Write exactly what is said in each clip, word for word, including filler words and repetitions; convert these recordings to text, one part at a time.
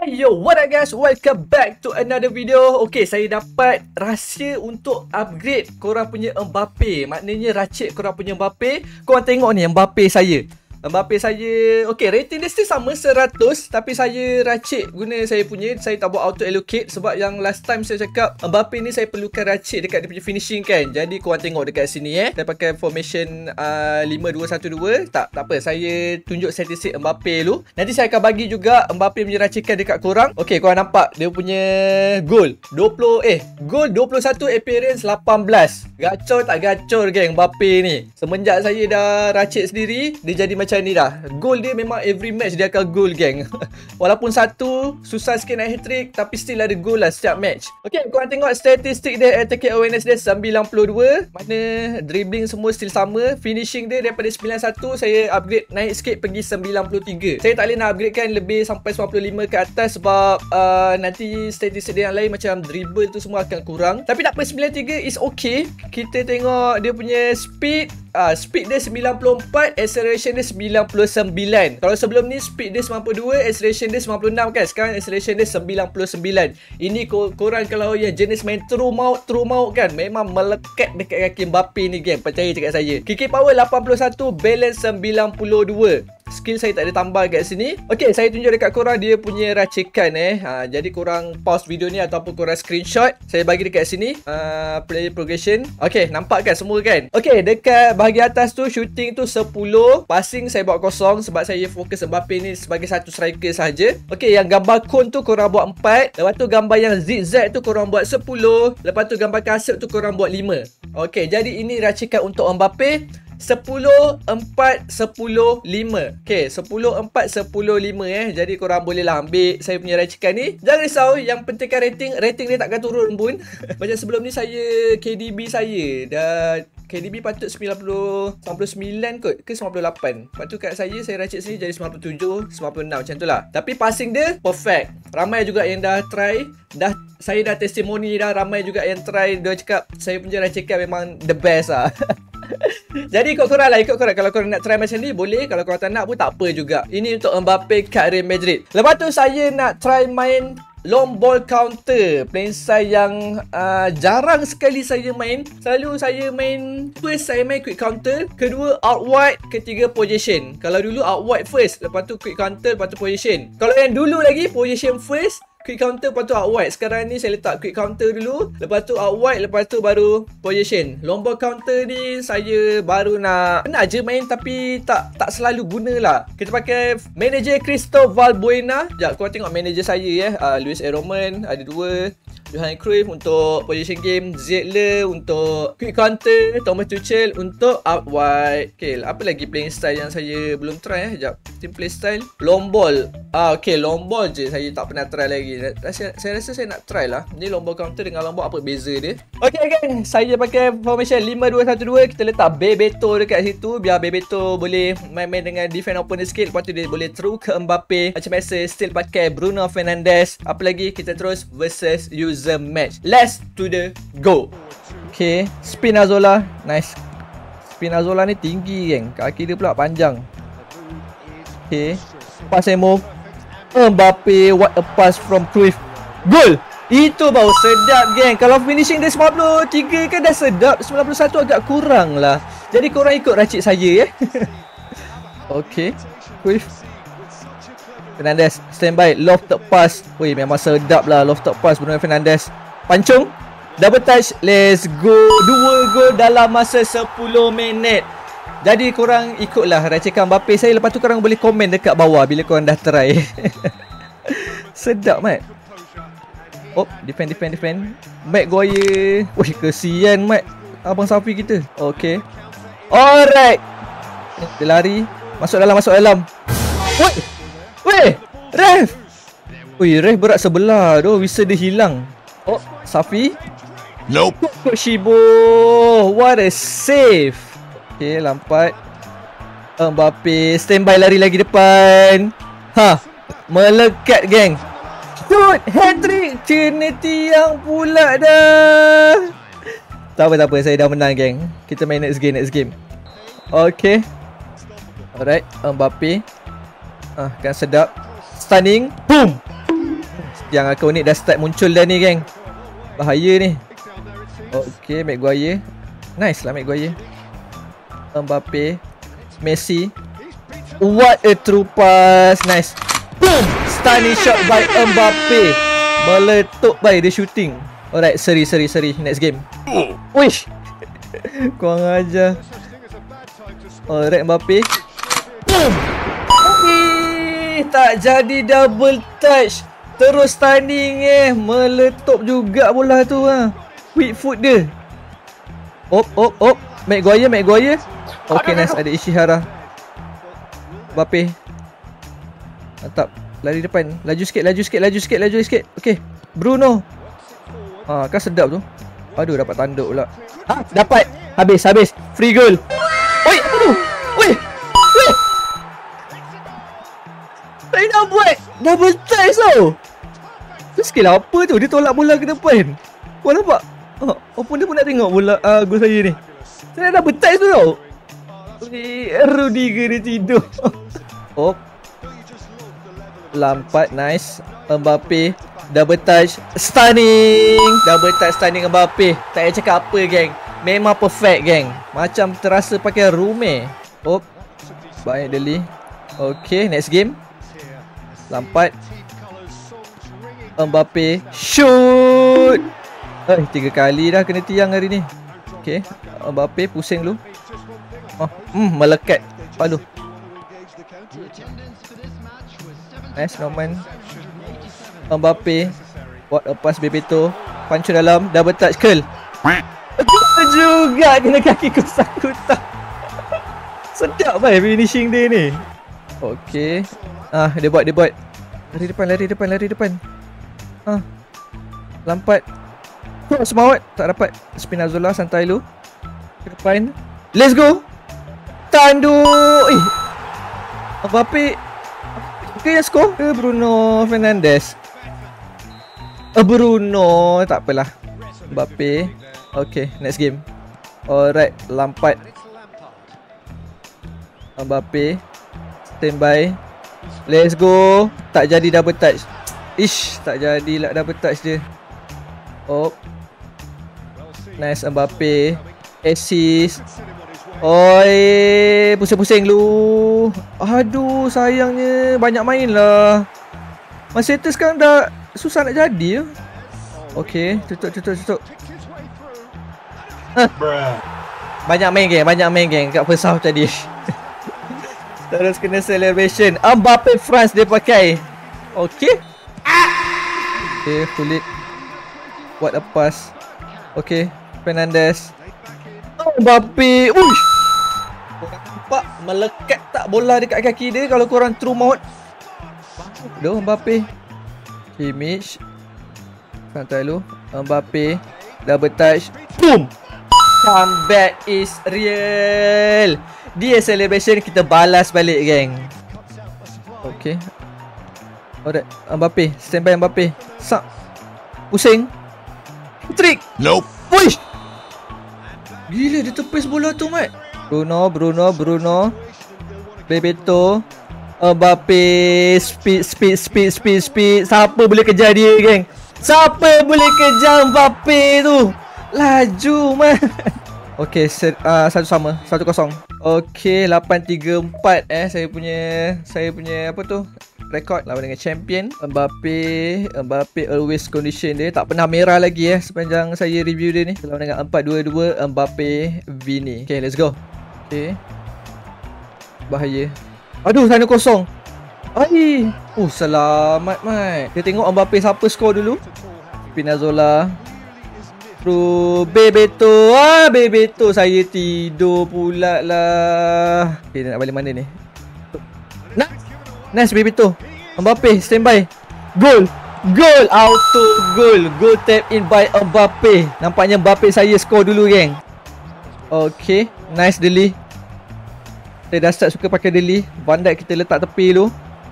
Hey yo, what up guys? Welcome back to another video. Okay, saya dapat rahsia untuk upgrade korang punya Mbappe. Maknanya racik korang punya Mbappe. Korang tengok ni Mbappe saya. Mbappe saya, okay, rating dia still sama seratus. Tapi saya racik guna saya punya. Saya tak buat auto allocate. Sebab yang last time saya cakap Mbappe ni saya perlukan racik dekat dia punya finishing kan. Jadi korang tengok dekat sini eh. Saya pakai formation uh, lima dua satu dua. Tak, tak apa, saya tunjuk statistik Mbappe dulu. Nanti saya akan bagi juga Mbappe punya racikan dekat korang. Okay, korang nampak dia punya goal dua puluh, eh goal dua puluh satu, appearance lapan belas. Gacor tak gacor geng Mbappe ni. Semenjak saya dah racik sendiri, dia jadi macam ni dah. Goal dia memang every match dia akan goal geng. Walaupun satu susah sikit nak hat-trick, tapi still ada goal lah setiap match. Okay, korang tengok statistik dia, attacking awareness dia sembilan puluh dua. Mana dribbling semua still sama. Finishing dia daripada sembilan puluh satu saya upgrade naik sikit pergi sembilan puluh tiga. Saya tak boleh nak upgrade kan lebih sampai sembilan puluh lima ke atas sebab uh, nanti statistik dia yang lain macam dribble tu semua akan kurang. Tapi tak apa, sembilan puluh tiga is okay. Kita tengok dia punya speed. Ah, uh, speed dia sembilan puluh empat, acceleration dia sembilan puluh sembilan. Kalau sebelum ni speed dia sembilan puluh dua, acceleration dia sembilan puluh enam kan. Sekarang acceleration dia sembilan puluh sembilan. Ini kor korang kalau yang jenis main true mount, true mount kan, memang melekat dekat kaki Mbappe ni geng. Percaya cakap saya. Kick power lapan puluh satu, balance sembilan puluh dua. Skill saya tak ada tambah kat sini. Okay, saya tunjuk dekat korang dia punya racikan eh. Ha, jadi korang pause video ni ataupun korang screenshot. Saya bagi dekat sini. Uh, player progression. Okay, nampak kan semua kan? Okay, dekat bahagian atas tu shooting tu sepuluh. Passing saya buat kosong sebab saya fokus Mbappe ni sebagai satu striker saja. Okay, yang gambar cone tu korang buat empat. Lepas tu gambar yang zigzag tu korang buat sepuluh. Lepas tu gambar kasut tu korang buat lima. Okay, jadi ini racikan untuk Mbappe. Sepuluh, empat, sepuluh, lima. Okay, sepuluh, empat, sepuluh, lima eh. Jadi korang boleh lah ambil saya punya racikan ni. Jangan risau, yang pentingkan rating. Rating dia takkan turun pun. Macam sebelum ni saya, K D B saya dah, K D B patut sembilan puluh, sembilan puluh sembilan kot ke sembilan puluh lapan. Lepas tu kat saya, saya racik sini jadi sembilan puluh tujuh, sembilan puluh enam macam tu lah. Tapi passing dia perfect. Ramai juga yang dah try. Dah, saya dah testimoni dah. Ramai juga yang try. Dia cakap saya punya racikan memang the best lah. Jadi ikut korang lah, ikut korang. Kalau korang nak try macam ni boleh. Kalau korang tak nak pun tak apa juga. Ini untuk Mbappe kat Real Madrid. Lepas tu saya nak try main long ball counter, playing style yang uh, jarang sekali saya main. Selalu saya main, first saya main quick counter, kedua out wide, ketiga position. Kalau dulu out wide first, lepas tu quick counter, lepas tu position. Kalau yang dulu lagi position first, quick counter, lepas tu out wide. Sekarang ni saya letak quick counter dulu, lepas tu out wide, lepas tu baru position. Long ball counter ni saya baru nak pernah je main tapi tak tak selalu guna lah. Kita pakai manager Cristo Valbuena. Sekejap, korang tengok manager saya ya. uh, Luis Eroman ada dua, Johan Cruyff untuk position game, Zedler untuk quick counter, Thomas Tuchel untuk out wide. Okay, apa lagi playing style yang saya belum try eh? Sekejap, team play style, long ball. Ah, okay, long ball je saya tak pernah try lagi. Rasa, saya rasa saya nak try lah. Ni long ball counter dengan long ball, apa beza dia? Okay gang, saya pakai formation lima dua satu dua. Kita letak Bebeto dekat situ, biar Bebeto boleh main-main dengan defend opponent sikit. Lepas tu dia boleh through ke Mbappe. Macam biasa, still pakai Bruno Fernandes. Apa lagi, kita terus versus user match. Let's to the go. Okay, Spinazzola. Nice. Spinazzola ni tinggi geng, kaki dia pula panjang. Okay, pass and move. Mbappe, what a pass from Cruyff. Goal! Itu baru sedap geng. Kalau finishing dia sembilan puluh tiga kan dah sedap. sembilan puluh satu agak kurang lah. Jadi korang ikut racik saya ya. Okay, Cruyff, Fernandes, standby, lofted pass. Wih, memang sedap lah lofted pass Bruno Fernandes. Pancung, double touch, let's go. Dua gol dalam masa sepuluh minit. Jadi korang ikutlah racikan Mbappe saya. Lepas tu korang boleh komen dekat bawah bila korang dah try. Sedap mat. Oh, defend, defend, defend. Maguire. Wih, kesian mat abang Safi kita. Okay, alright. Dia lari, masuk dalam, masuk dalam. Wih, wih, ref. Wih, ref berat sebelah tu. Whistle dia hilang. Oh, Safi. Nope. Shibo, what a save. Okay, lampat. Mbappe, standby lari lagi depan. Ha, melekat geng. Shoot, hat-trick. Trinity yang pula dah. Tak apa, tak apa, saya dah menang geng. Kita main next game, next game. Okay. Alright, Mbappe. Ah, kan sedap. Stunning. Boom. Yang akan unik dah start muncul dah ni, geng. Bahaya ni. Okay, Maguire. Nice lah Maguire. Mbappe. Messi. What a true pass. Nice. Boom. Stunning shot by Mbappe. Meletup by dia shooting. Alright, seri, seri, seri. Next game. Wish. Kurang ajar. Alright, Mbappe. Boom. Eh, tak jadi double touch. Terus stunning eh. Meletup juga bola tu ha. Quick foot dia. Op, op, op. Maguire, Maguire. Okay, nice. Ada Ishihara. Mbappe. Mantap. Lari depan. Laju sikit, laju sikit, laju sikit, laju sikit. Okay. Bruno. Ah, kan sedap tu. Aduh, dapat tanduk pula. Ah, dapat. Habis, habis. Free goal. Oi, apa tu? Oi. Oi. Saya dah buat double touch tau. Tu skill apa tu? Dia tolak bola ke depan. Kau nampak? Oh, apa dia pun nak tengok bola uh, gol saya ni. Saya dah double touch tu tau. Rudiger dia tidur. Oh. Lampat, nice. Mbappe. Double touch. Stunning. Double touch stunning Mbappe. Tak payah cakap apa, geng. Memang perfect, geng. Macam terasa pakai rumah. Oh. Baik, Deli. Okay, next game. Lampat. Mbappe. Shoot. Eh, tiga kali dah kena tiang hari ni. Okay. Mbappe pusing dulu. Oh, hmm, melekat. Aduh. Nice, Norman. Mbappe. What a pass, Bebeto. Punch dalam. Double touch, curl. Juga kena kaki kusang-kusang. Sedap baik finishing dia ni. Okay. Ah, dia buat, dia buat. Lari depan, lari depan, lari depan. Ah. Lampat. Oh, semawat. Tak dapat. Spinazzola, santai lu. Ke depan. Let's go. Tanduk. Eh. Mbappe. Ke yang skor ke Bruno Fernandes? Uh, Bruno. Tak apalah. Mbappe. Okay, next game. Alright, Lampat. Mbappe. Standby. Let's go. Tak jadi double touch. Ish, tak jadilah double touch dia. Oh. Nice, Mbappe. Assist. Oi, pusing-pusing lu. Aduh, sayangnya banyak main lah. Manchester sekarang dah susah nak jadi ya. Okay, tutup, tutup, tutup. Huh. Banyak main geng, banyak main geng kat first half tadi. Terus kena celebration. Mbappe France dia pakai. Okay. Okay, Kulit. What a pass. Okay, Fernandes. Mbappe. Uish. Korang nampak melekat tak bola dekat kaki dia kalau korang true mode. Doh, Mbappe. Kimmich. Santai lu. Mbappe. Double touch. Boom. Comeback is real. Dia celebration, kita balas balik, geng. Okay. Alright, Mbappe. Standby Mbappe. Sak. Pusing. Trick. Nope. Push. Gila, dia tepis bola tu, Mat. Bruno, Bruno, Bruno. Bebeto. Mbappe. Speed, speed, speed, speed, speed. Siapa boleh kejar dia, geng? Siapa boleh kejar Mbappe tu? Laju, Mat. Okay, uh, satu sama. Satu kosong. Okay, lapan tiga empat eh. Saya punya Saya punya apa tu, rekod lawan dengan champion. Mbappe. Mbappe always condition dia tak pernah merah lagi eh sepanjang saya review dia ni. Lawan dengan empat dua dua Mbappe Vini. Okay, let's go. Okay. Bahaya. Aduh, sana kosong. Ai. Oh, selamat, Mat. Kita tengok Mbappe siapa skor dulu. Spinazzola. Bro, Bebeto. Ah, Bebeto. Saya tidur pula lah. Okay, nak balik mana ni? Nah. Nice, Bebeto. Mbappe, standby. Goal. Goal. Auto goal. Goal tap in by Mbappe. Nampaknya Mbappe saya skor dulu, geng. Okay. Nice, Deli. Saya dah start suka pakai Deli. Van Dijk kita letak tepi dulu.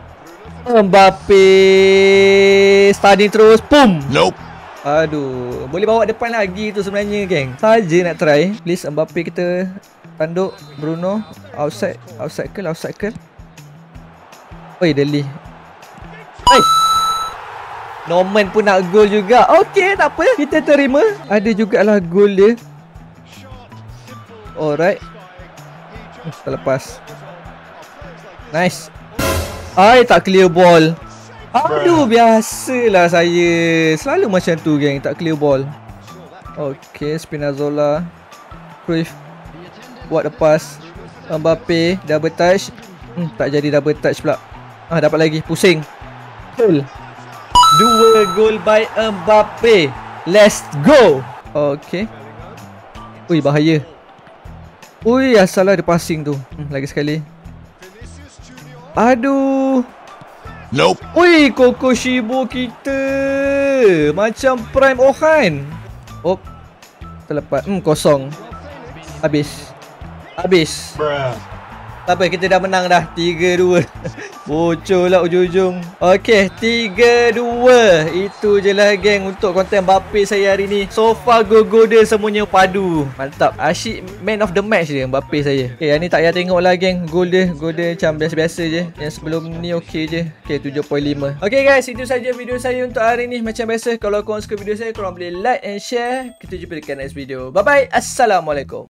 Mbappe. Starting terus. Boom. Nope. Aduh, boleh bawa depan lagi tu sebenarnya, geng. Saja nak try. Please, Mbappe kita tanduk. Bruno. Outside. Outside ke? Outside ke? Oi, Deli. Hai. Norman pun nak gol juga. Okey, tak apa. Kita terima. Ada jugalah gol dia. Alright. Terlepas. Nice. Ai, tak clear ball. Aduh, biasalah saya. Selalu macam tu, geng. Tak clear ball. Okey, Spinazzola. Cruyff. Buat lepas. Mbappe. Double touch. Hmm, tak jadi double touch pula. Ah, dapat lagi. Pusing. Gol. Dua gol by Mbappe. Let's go. Okey. Ui, bahaya. Ui, asal lah dia passing tu. Hmm, lagi sekali. Aduh. Nope. Ui, Koko Shibo kita. Macam Prime Ohan. Oh. Terlepas. Hmm, kosong. Habis. Habis. Bruh. Tak apa, kita dah menang dah. tiga dua. Bocor lah ujung-ujung. Okay, tiga dua. Itu je lah, geng, untuk konten Mbappe saya hari ni. So far, gol-gol dia semuanya padu. Mantap. Asyik man of the match dia, Mbappe saya. Okay, yang ni tak payah tengok lah, geng. Gol dia. Gol dia macam biasa-biasa je. Yang sebelum ni okay je. Okay, tujuh perpuluhan lima. Okay, guys. Itu saja video saya untuk hari ni. Macam biasa, kalau korang suka video saya, korang boleh like and share. Kita jumpa dekat next video. Bye-bye. Assalamualaikum.